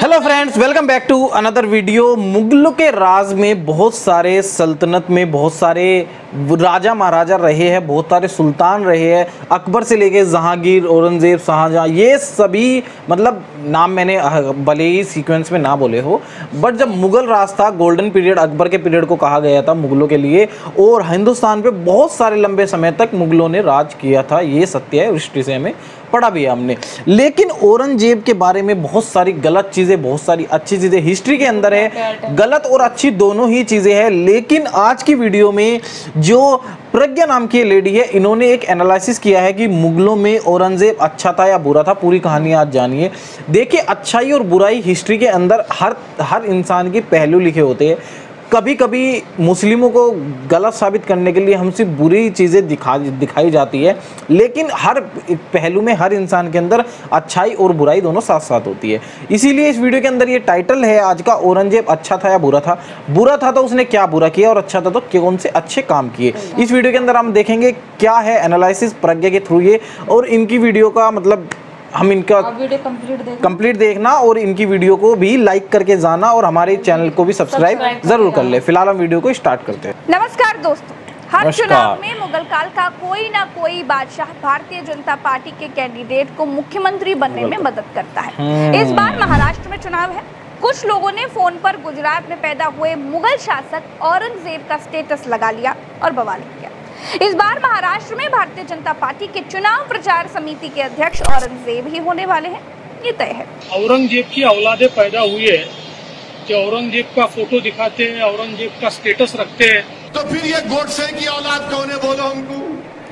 Hello friends, welcome back to another video. मुगलों के राज में बहुत सारे सल्तनत में बहुत सारे राजा महाराजा रहे हैं, बहुत सारे सुल्तान रहे हैं। अकबर से लेके जहांगीर, औरंगजेब, शाहजहां, ये सभी मतलब नाम मैंने भले ही सीक्वेंस में ना बोले हो, बट जब मुगल राज था, गोल्डन पीरियड अकबर के पीरियड को कहा गया था मुगलों के लिए, और हिंदुस्तान पे बहुत सारे लंबे समय तक मुगलों ने राज किया था। ये सत्य है, हिस्ट्री से हमें पढ़ा भी है हमने। लेकिन औरंगजेब के बारे में बहुत सारी गलत चीज़ें, बहुत सारी अच्छी चीज़ें हिस्ट्री के अंदर है। गलत और अच्छी दोनों ही चीज़ें हैं। लेकिन आज की वीडियो में जो प्रज्ञा नाम की लेडी है, इन्होंने एक एनालिसिस किया है कि मुगलों में औरंगजेब अच्छा था या बुरा था। पूरी कहानी आज जानिए। देखिए, अच्छाई और बुराई हिस्ट्री के अंदर हर इंसान के पहलू लिखे होते हैं। कभी कभी मुस्लिमों को गलत साबित करने के लिए हमसे बुरी चीज़ें दिखाई जाती है, लेकिन हर पहलू में हर इंसान के अंदर अच्छाई और बुराई दोनों साथ साथ होती है। इसीलिए इस वीडियो के अंदर ये टाइटल है आज का, औरंगजेब अच्छा था या बुरा था। बुरा था तो उसने क्या बुरा किया, और अच्छा था तो कौन से अच्छे काम किए। इस वीडियो के अंदर हम देखेंगे क्या है एनालिसिस प्रज्ञा के थ्रू ये, और इनकी वीडियो का मतलब हम इनका वीडियो कंप्लीट देखना और इनकी वीडियो को भी लाइक करके जाना, और हमारे चैनल को भी सब्सक्राइब जरूर कर ले। फिलहाल हम वीडियो को स्टार्ट करते हैं। नमस्कार दोस्तों, हर चुनाव में मुगल काल का कोई ना कोई बादशाह भारतीय जनता पार्टी के कैंडिडेट को मुख्यमंत्री बनने में मदद करता है। इस बार महाराष्ट्र में चुनाव है। कुछ लोगों ने फोन पर गुजरात में पैदा हुए मुगल शासक औरंगजेब का स्टेटस लगा लिया और बवाल किया। इस बार महाराष्ट्र में भारतीय जनता पार्टी के चुनाव प्रचार समिति के अध्यक्ष औरंगजेब ही होने वाले हैं, ये तय है। औरंगजेब की औलादे पैदा हुई है कि औरंगजेब का फोटो दिखाते हैं, औरंगजेब का स्टेटस रखते हैं, तो फिर ये गोडसे की औलाद कौन है, बोलो हमको।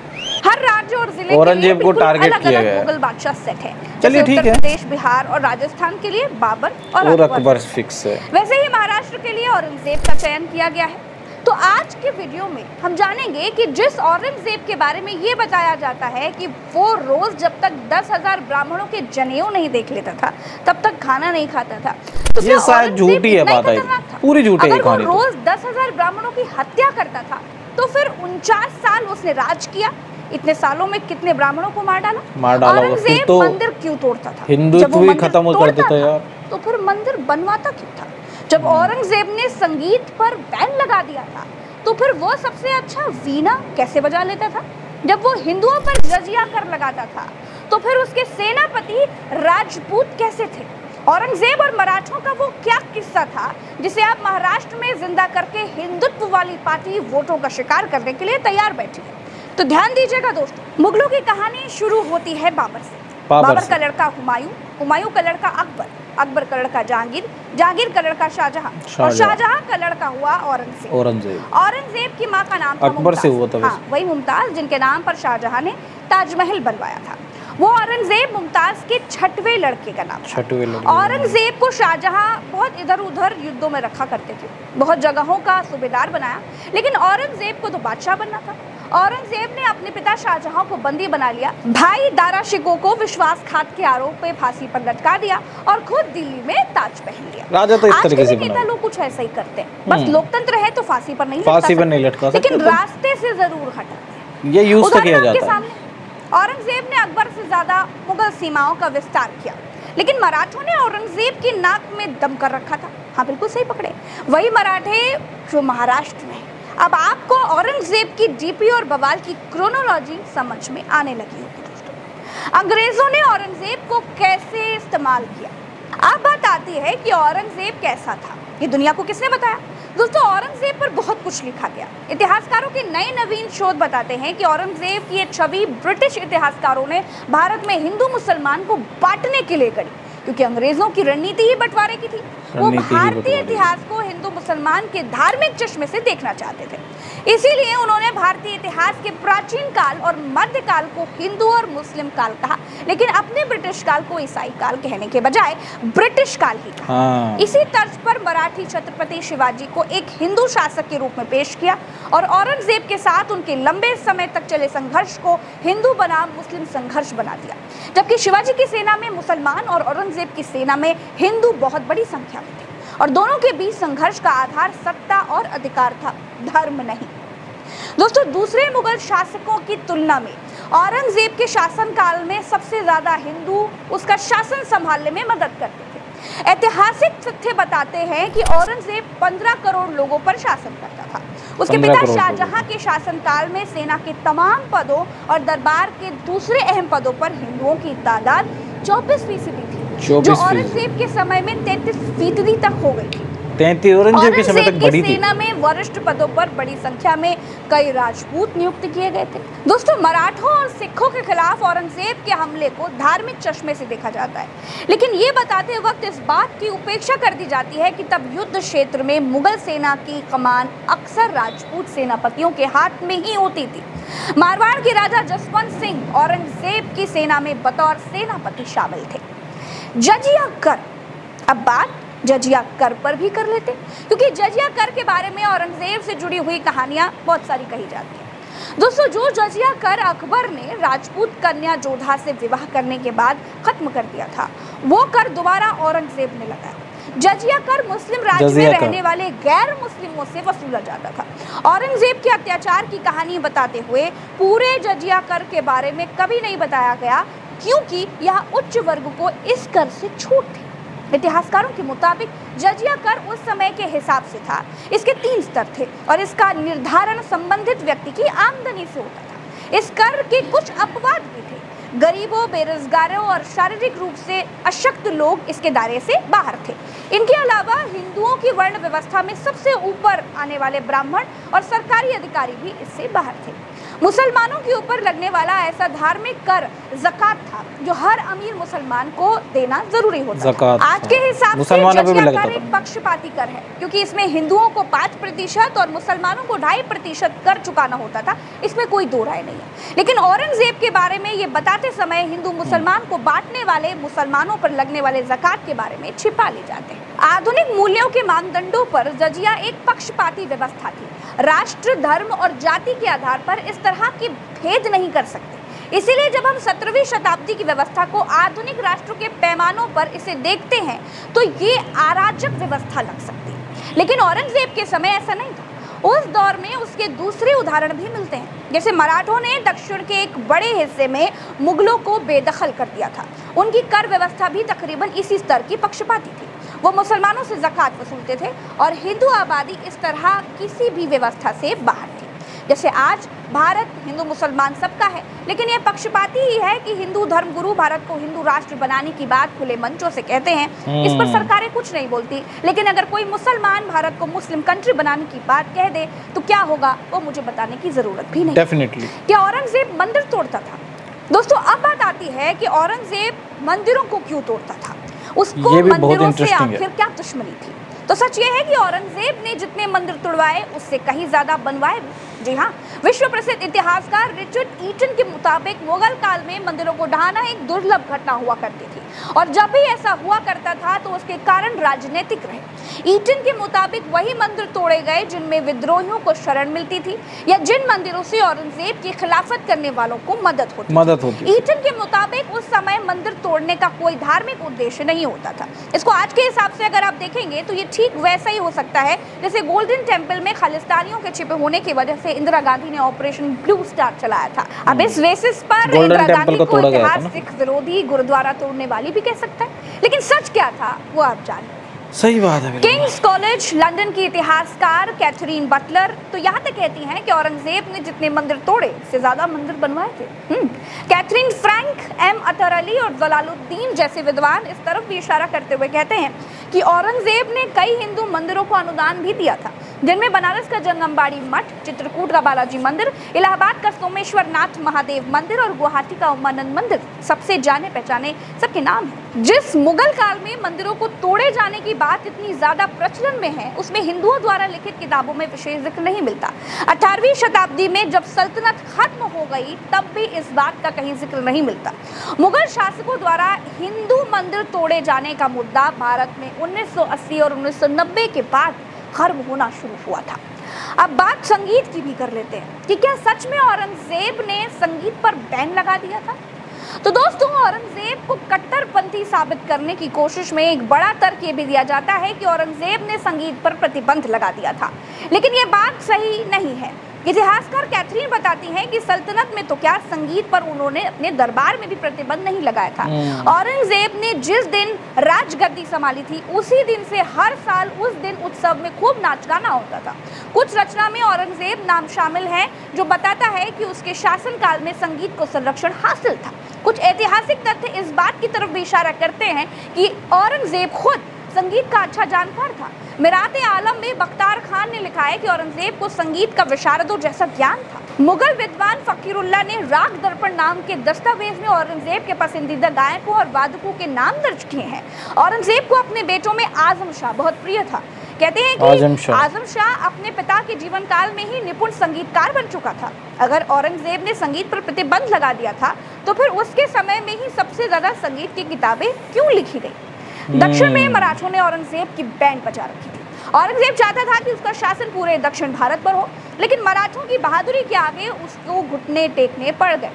हर राज्य और जिले औरंगजेब को टारगेट किया गया है। मुगल बादशाह सेट है। चलिए ठीक है। उत्तर प्रदेश, बिहार और राजस्थान के लिए बाबर और अकबर फिक्स है। वैसे ही महाराष्ट्र के लिए औरंगजेब का चयन किया गया है। तो आज के वीडियो में हम जानेंगे कि जिस औरंगजेब के बारे में ये बताया जाता है कि वो रोज जब तक 10,000 ब्राह्मणों के जनेऊ नहीं देख लेता था तब तक खाना नहीं खाता था, तो ये शायद झूठी है बात है, पूरी झूठी है कहानी। अगर वो रोज 10,000 ब्राह्मणों की हत्या करता था तो फिर 49 साल उसने राज किया। इतने सालों में कितने ब्राह्मणों को मार डाला। औरंगजेब तो मंदिर क्यों तोड़ता था? हिंदुत्व भी खत्म कर देता यार। तो फिर मंदिर बनवाता क्यों था? जब औरंगजेब ने संगीत पर बैन लगा दिया था तो फिर वो सबसे अच्छा वीणा कैसे बजा लेता था? जब वो हिंदुओं पर जजिया कर लगाता था तो फिर उसके सेनापति राजपूत कैसे थे? औरंगजेब और मराठों का वो क्या किस्सा था जिसे आप महाराष्ट्र में जिंदा करके हिंदुत्व वाली पार्टी वोटों का शिकार करने के लिए तैयार बैठी है? तो ध्यान दीजिएगा दोस्तों, मुगलों की कहानी शुरू होती है बाबर से। बाबर का लड़का हुमायूं, हुमायूं का लड़का अकबर, अकबर का लड़का जहांगीर, जहांगीर का लड़का शाहजहां, और शाहजहां का लड़का हुआ औरंगजेब। औरंगजेब की माँ का नाम था अकबर से हुआ था। हाँ, वही मुमताज, जिनके नाम पर शाहजहां ने ताजमहल बनवाया था। वो औरंगजेब मुमताज के छठवें लड़के का नाम था। औरंगजेब को शाहजहां बहुत इधर उधर युद्धों में रखा करते थे, बहुत जगहों का सूबेदार बनाया, लेकिन औरंगजेब को तो बादशाह बनना था। औरंगजेब ने अपने पिता शाहजहां को बंदी बना लिया, भाई दारा शिकोह को विश्वासघात के आरोप में फांसी पर लटका दिया और खुद दिल्ली में ताज पहन लिया। राजा तो इस तरीके से नेता लोग कुछ ऐसा ही करते हैं, बस लोकतंत्र है तो फांसी पर नहीं लटका सकते, लेकिन रास्ते से जरूर हटते हैं। ये यूज तो किया जाता है। औरंगजेब ने अकबर से ज्यादा मुगल सीमाओं का विस्तार किया, लेकिन मराठों ने औरंगजेब की नाक में दम कर रखा था। हाँ, बिल्कुल सही पकड़े, वही मराठे जो महाराष्ट्र में। अब आपको औरंगजेब की डीपी और बवाल की क्रोनोलॉजी समझ में आने लगी होगी दोस्तों। अंग्रेजों ने औरंगजेब को कैसे इस्तेमाल किया? अब बात आती है कि औरंगजेब कैसा था, ये दुनिया को किसने बताया? दोस्तों, औरंगजेब पर बहुत कुछ लिखा गया। इतिहासकारों के नए नवीन शोध बताते हैं कि औरंगजेब की ये छवि ब्रिटिश इतिहासकारों ने भारत में हिंदू मुसलमान को बांटने के लिए करी, क्योंकि अंग्रेजों की रणनीति ही बंटवारे की थी। वो भारतीय इतिहास को हिंदू मुसलमान के धार्मिक चश्मे से देखना चाहते थे। इसीलिए उन्होंने भारतीय इतिहास के प्राचीन काल और मध्य काल को हिंदू और मुस्लिम काल कहा, लेकिन अपने ब्रिटिश काल को ईसाई काल कहने के बजाय ब्रिटिश काल ही कहा। इसी तर्ज पर मराठी छत्रपति शिवाजी को एक हिंदू शासक के रूप में पेश किया और औरंगजेब के साथ उनके लंबे समय तक चले संघर्ष को हिंदू बनाम मुस्लिम संघर्ष बना दिया। जबकि शिवाजी की सेना में मुसलमान और औरंगजेब की सेना में हिंदू बहुत बड़ी संख्या में थे, और दोनों के बीच संघर्ष का आधार सत्ता और अधिकार था, धर्म नहीं। दोस्तों, दूसरे मुगल शासकों की तुलना में औरंगजेब के शासनकाल में सबसे ज्यादा हिंदू उसका शासन संभालने में मदद करते थे। ऐतिहासिक तथ्य बताते हैं कि औरंगजेब 15 करोड़ लोगों पर शासन करता था। उसके पिता शाहजहां के शासनकाल में सेना के तमाम पदों और दरबार के दूसरे अहम पदों पर हिंदुओं की तादाद 24% थी, जो औरंगजेब के समय में 33% तक हो गई थी। 33 औरंगजेब के समय तक बढ़ी थी। सेना में वरिष्ठ पदों पर बड़ी संख्या में कई राजपूत नियुक्त किए गए थे। दोस्तों, मराठों और सिखों के खिलाफ औरंगजेब के हमले को धार्मिक चश्मे से देखा जाता है, लेकिन ये बताते वक्त इस बात की उपेक्षा कर दी जाती है कि तब युद्ध क्षेत्र में मुगल सेना की कमान अक्सर राजपूत सेनापतियों के हाथ में ही होती थी। मारवाड़ के राजा जसवंत सिंह औरंगजेब की सेना में बतौर सेनापति शामिल थे। जजिया कर, अब बात जजिया कर पर भी कर लेते, क्योंकि जजिया कर के बारे में औरंगजेब से जुड़ी हुई कहानियां बहुत सारी कही जाती हैं। दोस्तों, जो जजिया कर अकबर ने राजपूत कन्या जोधा से विवाह करने के बाद खत्म कर दिया था, वो कर दोबारा औरंगजेब ने लगाया। जजिया कर मुस्लिम राज्य में रहने वाले गैर मुस्लिमों से वसूला जाता था। औरंगजेब के अत्याचार की कहानी बताते हुए पूरे जजिया कर के बारे में कभी नहीं बताया गया, क्योंकि यह उच्च वर्ग को इस कर से छूट थी। इतिहासकारों के मुताबिक जजिया कर उस समय के हिसाब से था। इसके 3 स्तर थे और इसका निर्धारण संबंधित व्यक्ति की आमदनी से होता था। इस कर के कुछ अपवाद भी थे। गरीबों, बेरोजगारों और शारीरिक रूप से अशक्त लोग इसके दायरे से बाहर थे। इनके अलावा हिंदुओं की वर्ण व्यवस्था में सबसे ऊपर आने वाले ब्राह्मण और सरकारी अधिकारी भी इससे बाहर थे। मुसलमानों के ऊपर लगने वाला ऐसा धार्मिक कर ज़कात था, जो हर अमीर मुसलमान को देना जरूरी होता था। आज के हिसाब से जजिया कर एक पक्षपाती कर है, क्योंकि इसमें हिंदुओं को 5% और मुसलमानों को 2.5% कर चुकाना होता था। इसमें कोई दो राय नहीं है। लेकिन औरंगजेब के बारे में ये बताते समय हिंदू मुसलमान को बांटने वाले मुसलमानों पर लगने वाले ज़कात के बारे में छिपा ले जाते हैं। आधुनिक मूल्यों के मानदंडों पर जजिया एक पक्षपाती व्यवस्था थी। राष्ट्र, धर्म और जाति के आधार पर इस तरह की भेद नहीं कर सकते। इसीलिए जब हम 17वीं शताब्दी की व्यवस्था को आधुनिक राष्ट्रों के पैमानों पर इसे देखते हैं तो ये अराजक व्यवस्था लग सकती है, लेकिन औरंगजेब के समय ऐसा नहीं था। उस दौर में उसके दूसरे उदाहरण भी मिलते हैं, जैसे मराठों ने दक्षिण के एक बड़े हिस्से में मुगलों को बेदखल कर दिया था। उनकी कर व्यवस्था भी तकरीबन इसी स्तर की पक्षपाती थी। वो मुसलमानों से ज़कात वसूलते थे और हिंदू आबादी इस तरह किसी भी व्यवस्था से बाहर थी। जैसे आज भारत हिंदू मुसलमान सबका है, लेकिन यह पक्षपाती ही है कि हिंदू धर्मगुरु भारत को हिंदू राष्ट्र बनाने की बात खुले मंचों से कहते हैं। इस पर सरकारें कुछ नहीं बोलती, लेकिन अगर कोई मुसलमान भारत को मुस्लिम कंट्री बनाने की बात कह दे तो क्या होगा, वो मुझे बताने की जरूरत भी नहीं। डेफिनेटली। क्या औरंगजेब मंदिर तोड़ता था? दोस्तों, अब बात आती है कि औरंगजेब मंदिरों को क्यों तोड़ता था, उसको मंदिरों से आखिर क्या दुश्मनी थी? तो सच ये है कि औरंगजेब ने जितने मंदिर तोड़वाए उससे कहीं ज्यादा बनवाए। जी हाँ, विश्व प्रसिद्ध इतिहासकार रिचर्ड ईटन के मुताबिक मुगल काल में मंदिरों को ढहाना एक दुर्लभ घटना हुआ करती थी, और जब भी ऐसा हुआ करता था तो उसके कारण राजनीतिक रहे। ईटन के मुताबिक वही मंदिर तोड़े गए जिनमें विद्रोहियों को शरण मिलती थी या जिन मंदिरों से औरंगजेब की खिलाफत करने वालों को मदद होती। ईटन के मुताबिक उस समय मंदिर तोड़ने का कोई धार्मिक उद्देश्य नहीं होता था। इसको आज के हिसाब से अगर आप देखेंगे तो ये ठीक वैसा ही हो सकता है जैसे गोल्डन टेम्पल में खालिस्तानियों के छिपे होने की वजह से इंदिरा गांधी ने ऑपरेशन ब्लू स्टार चलाया था। अब इस बेसिस पर इंदिरा गांधी को इतिहास सिख विरोधी गुरुद्वारा तोड़ने वाली भी कह सकता है, लेकिन सच क्या था वो आप जानते हैं। सही बात है। किंग्स कॉलेज लंदन की इतिहासकार कैथरीन बटलर तो यहाँ तक कहती हैं कि औरंगजेब ने जितने मंदिर तोड़े उससे ज्यादा मंदिर बनवाए थे। Catherine Frank, M Athar Ali और जलालुद्दीन जैसे विद्वान इस तरफ भी इशारा करते हुए कहते हैं कि औरंगजेब ने कई हिंदू मंदिरों को अनुदान भी दिया था, जिनमें बनारस का जंगमबाड़ी मठ, चित्रकूट का बालाजी मंदिर, इलाहाबाद का सोमेश्वर नाथ महादेव मंदिर और गुवाहाटी का उमानंद मंदिर सबसे जाने पहचाने सबके नाम है। जिस मुगल काल में मंदिरों को तोड़े जाने की बात इतनी ज्यादा प्रचलन में है, उसमें हिंदुओं द्वारा लिखित किताबों में विशेष जिक्र नहीं मिलता। 18वीं शताब्दी में जब सल्तनत खत्म हो गई तब भी इस बात का कहीं जिक्र नहीं मिलता। मुगल शासकों द्वारा हिंदू मंदिर तोड़े जाने का मुद्दा भारत में 1980 और 1990 के बाद खत्म होना शुरू हुआ था। अब बात संगीत की भी कर लेते हैं कि क्या सच में औरंगजेब ने संगीत पर बैन लगा दिया था? तो दोस्तों, औरंगजेब को कट्टरपंथी साबित करने की कोशिश में एक बड़ा तर्क ये भी दिया जाता है कि औरंगजेब ने संगीत पर प्रतिबंध लगा दिया था, लेकिन ये बात सही नहीं है, इतिहासकार कैथरीन बताती हैं कि सल्तनत में तो क्या, संगीत पर उन्होंने अपने दरबार में भी प्रतिबंध नहीं लगाया था। औरंगजेब ने जिस दिन राजगद्दी संभाली थी उसी दिन से हर साल उस दिन उत्सव में खूब नाच गाना होता था। कुछ रचना में औरंगजेब नाम शामिल है जो बताता है कि उसके शासनकाल में संगीत को संरक्षण हासिल था। कुछ ऐतिहासिक तथ्य इस बात की तरफ भी इशारा करते हैं कि औरंगजेब खुद संगीत का अच्छा जानकार था। मिराते आलम में बख्तार खान ने लिखा है कि औरंगजेब को संगीत का विशारदों जैसा ज्ञान था। मुगल विद्वान फकीरुल्लाह ने राग दर्पण नाम के दस्तावेज में औरंगजेब के पसंदीदा गायकों और वादकों के नाम दर्ज किए हैं। औरंगजेब को अपने बेटों में आजम शाह बहुत प्रिय था। कहते हैं कि आजम शाह अपने पिता के जीवन काल में ही निपुण संगीतकार बन चुका था। अगर औरंगजेब ने संगीत पर प्रतिबंध लगा दिया था तो फिर उसके समय में ही सबसे ज्यादा संगीत की किताबें क्यों लिखी गई? दक्षिण में मराठों ने औरंगजेब की बैंड बजा रखी थी। औरंगजेब चाहता था कि उसका शासन पूरे दक्षिण भारत पर हो, लेकिन मराठों की बहादुरी के आगे उसको घुटने टेकने पड़ गए।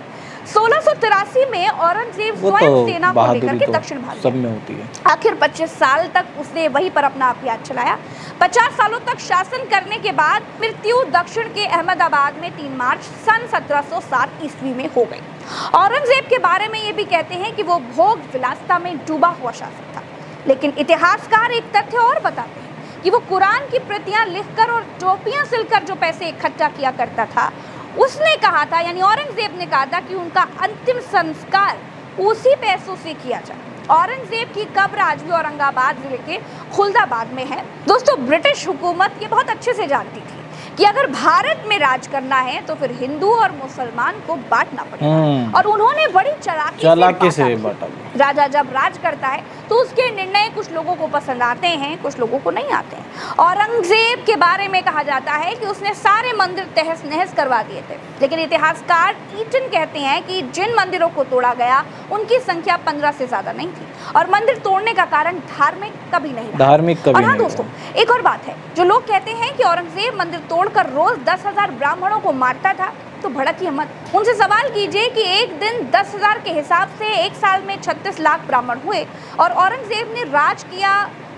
1683 में औरंगजेब स्वयं सेना को लेकर के दक्षिण भारत में होती है। आखिर 25 साल तक उसने वहीं पर अपना अभियान चलाया। 50 सालों तक शासन करने के बाद मृत्यु दक्षिण के अहमदाबाद में 3 मार्च सन 1707 ईस्वी में हो गई। औरंगजेब के बारे में ये भी कहते हैं कि वो भोग विलासिता में डूबा हुआ शासक था, लेकिन इतिहासकार एक तथ्य और बताते हैं कि वो कुरान की प्रतियां लिखकर और टोपियां सिलकर जो पैसे इकट्ठा किया करता था, उसने कहा था, यानी औरंगजेब ने कहा था कि उनका अंतिम संस्कार उसी पैसों से किया जाए। औरंगजेब की कब्र आज भी औरंगाबाद जिले के खुलदाबाद में है। दोस्तों, ब्रिटिश हुकूमत ये बहुत अच्छे से जानती थी कि अगर भारत में राज करना है तो फिर हिंदू और मुसलमान को बांटना पड़ेगा, और उन्होंने बड़ी चालाकी से बांटा। राजा जब राज करता है तो उसके निर्णय कुछ लोगों को पसंद आते हैं, कुछ लोगों को नहीं आते हैं। औरंगजेब के बारे में कहा जाता है कि उसने सारे मंदिर तहस नहस करवा दिए थे, लेकिन इतिहासकार ईटन कहते हैं कि जिन मंदिरों को तोड़ा गया उनकी संख्या 15 से ज्यादा नहीं थी, और मंदिर तोड़ने का कारण धार्मिक कभी नहीं रहा। और हाँ दोस्तों, एक और बात है, जो लोग कहते हैं कि औरंगजेब मंदिर तोड़कर रोज 10,000 ब्राह्मणों को मारता था, तो भड़किए मत। उनसे सवाल कीजिए कि एक दिन 10,000 के हिसाब से एक साल में 36 लाख ब्राह्मण हुए, और औरंगजेब ने राज किया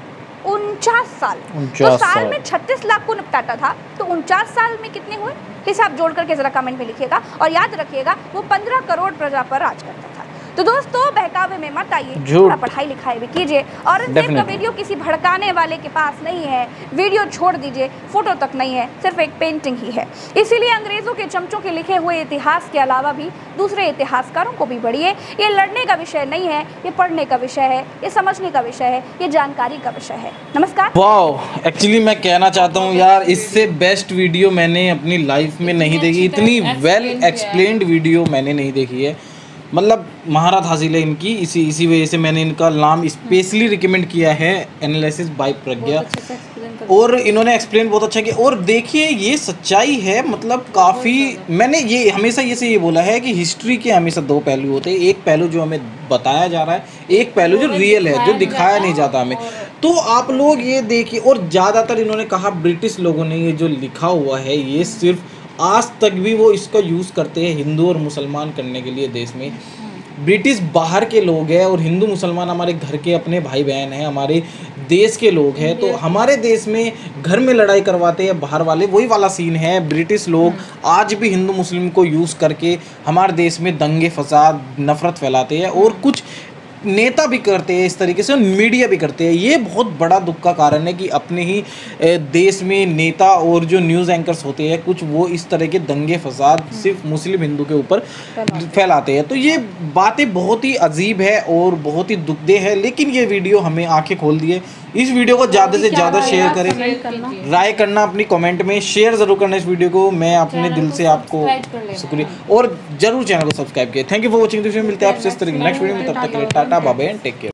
49 साल। तो साल में 36 लाख को निपटाता था, तो 49 साल में कितने हुए? हिसाब जोड़ करके जरा कमेंट में लिखिएगा। और याद रखिएगा, वो 15 करोड़ प्रजा पर राज करता था। तो दोस्तों, बहकावे में मत आइए, थोड़ा पढ़ाई लिखाई भी कीजिए। औरंगजेब का वीडियो किसी भड़काने वाले के पास नहीं है, वीडियो छोड़ दीजिए, फोटो तक नहीं है, सिर्फ एक पेंटिंग ही है। इसीलिए अंग्रेजों के चमचों के लिखे हुए इतिहास के अलावा भी दूसरे इतिहासकारों को भी पढ़िए। ये लड़ने का विषय नहीं है, ये पढ़ने का विषय है, ये समझने का विषय है, ये जानकारी का विषय है। नमस्कार। वाह, एक्चुअली मैं कहना चाहता हूँ यार, इससे बेस्ट वीडियो मैंने अपनी लाइफ में नहीं देखी। इतनी वेल एक्सप्लेन्ड वीडियो मैंने नहीं देखी है। मतलब महारत हासिल है इनकी, इसी वजह से मैंने इनका नाम स्पेशली रिकमेंड किया है, एनालिसिस बाय प्रज्ञा। और इन्होंने एक्सप्लेन बहुत अच्छा किया। और देखिए, ये सच्चाई है। मतलब काफ़ी मैंने ये हमेशा ये बोला है कि हिस्ट्री के हमेशा 2 पहलू होते हैं। एक पहलू जो हमें बताया जा रहा है, एक पहलू जो रियल है, जो दिखाया नहीं जाता हमें। तो आप लोग ये देखिए। और ज़्यादातर इन्होंने कहा ब्रिटिश लोगों ने ये जो लिखा हुआ है, ये सिर्फ आज तक भी वो इसका यूज़ करते हैं हिंदू और मुसलमान करने के लिए देश में। ब्रिटिश बाहर के लोग हैं और हिंदू मुसलमान हमारे घर के अपने भाई बहन हैं, हमारे देश के लोग हैं। तो हमारे देश में घर में लड़ाई करवाते हैं बाहर वाले, वही वाला सीन है। ब्रिटिश लोग आज भी हिंदू मुस्लिम को यूज़ करके हमारे देश में दंगे फसाद नफरत फैलाते हैं, और कुछ नेता भी करते हैं इस तरीके से, मीडिया भी करते हैं। ये बहुत बड़ा दुख का कारण है कि अपने ही देश में नेता और जो न्यूज़ एंकर्स होते हैं कुछ, वो इस तरह के दंगे फसाद सिर्फ मुस्लिम हिंदू के ऊपर फैलाते हैं। तो ये बातें बहुत ही अजीब है और बहुत ही दुखदेह है। लेकिन ये वीडियो हमें आंखें खोल दिए। इस वीडियो को ज़्यादा से ज़्यादा शेयर करें, राय करना अपनी कमेंट में, शेयर ज़रूर करना इस वीडियो को। मैं अपने दिल से आपको शुक्रिया, और जरूर चैनल को सब्सक्राइब किया। Thank you for watching this video. मिलते हैं आपसे इस तरह की नेक्स्ट वीडियो में, तब तक के लिए tata bye bye and take care.